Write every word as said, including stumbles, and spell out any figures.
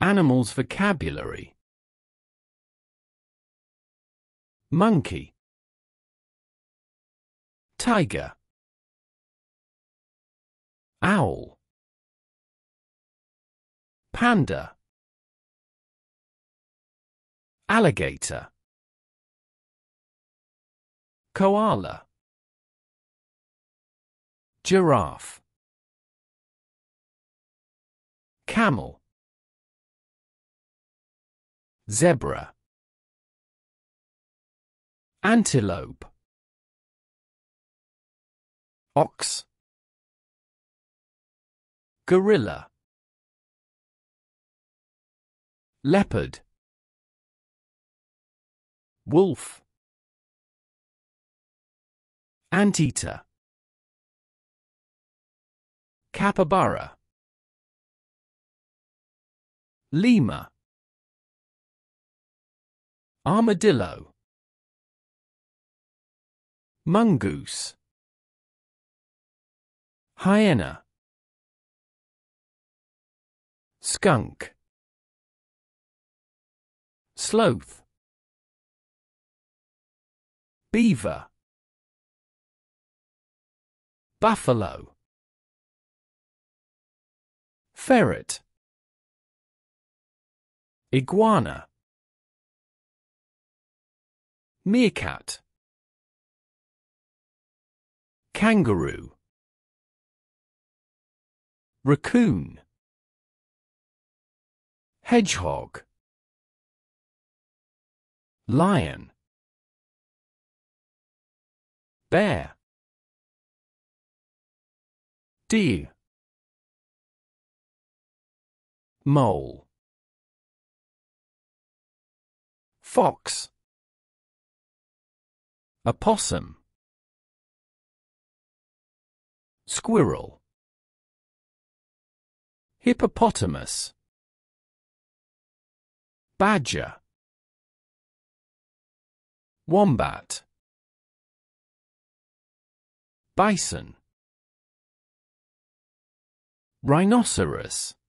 Animals vocabulary. Monkey, tiger, owl, panda, alligator, koala, giraffe, camel, zebra, antelope, ox, gorilla, leopard, wolf, anteater, capybara, lemur, armadillo, mongoose, hyena, skunk, sloth, beaver, buffalo, ferret, iguana, meerkat, kangaroo, raccoon, hedgehog, lion, bear, deer, mole, fox, opossum, squirrel, hippopotamus, badger, wombat, bison, rhinoceros,